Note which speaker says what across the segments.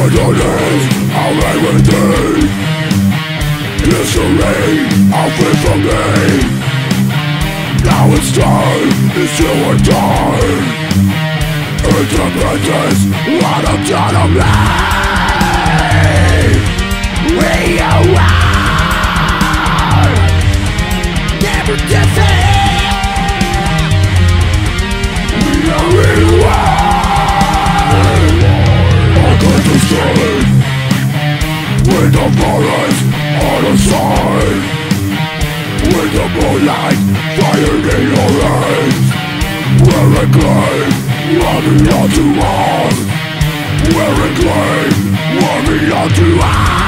Speaker 1: Bitterness of everything. History of free from me. Now it's time, it's do or die. Independence, what I'm done of me. We are never defeat. We are in war. I got to stay with the forest on the side. With the moonlight fire in your eyes. We're reclaim, warming on to us. We're reclaim, warming on to us.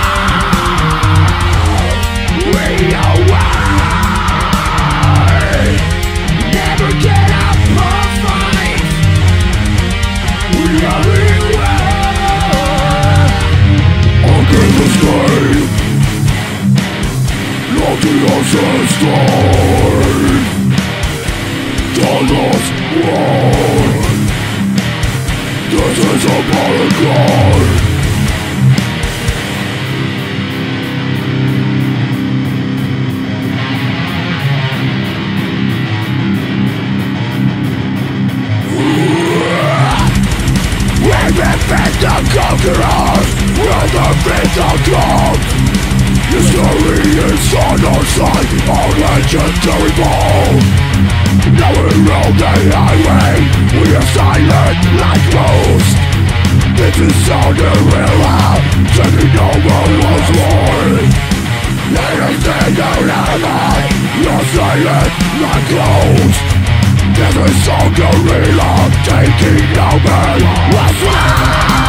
Speaker 1: We are one. Never get up or fight. We are in war. Against the sky. Not the ancestors. Todos one. This is a paragon. We've been the conquerors. We're the fate of God. History is on our side. Our legendary ball. Now we roll the highway. We are silent like ghosts. This is our guerrilla, taking over what's war. Let us take our ally. You're silent like ghosts. This is our guerrilla, taking over what's war.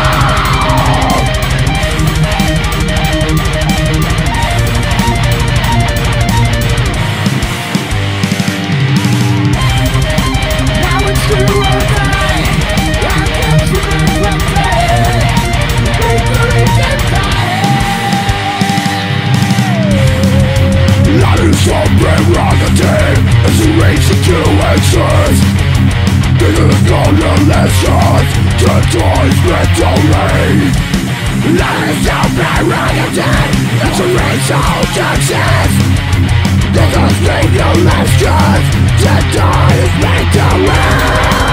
Speaker 1: Some prerogative is a reason to exist. This is not a lesson to toys victory. That is some prerogative, it's a reason to exist. This is not a lesson to toys victory.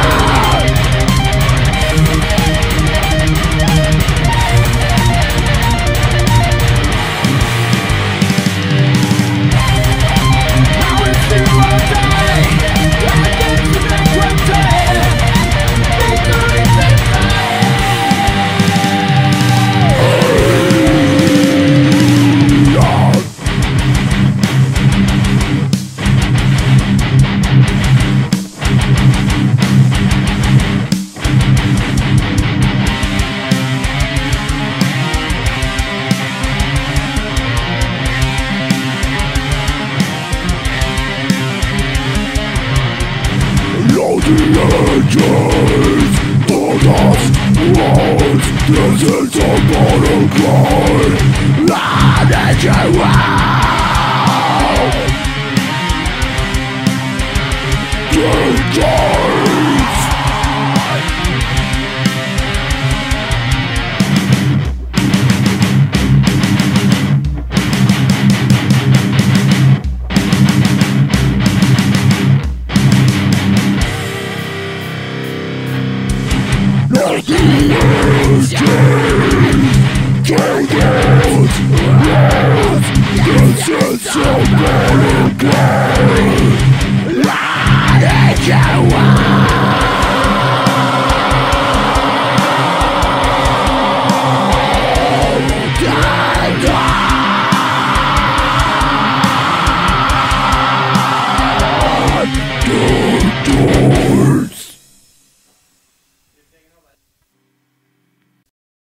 Speaker 1: The edges, the lost roads. This is a battle cry. Let it wow. This is a battle cry. Let it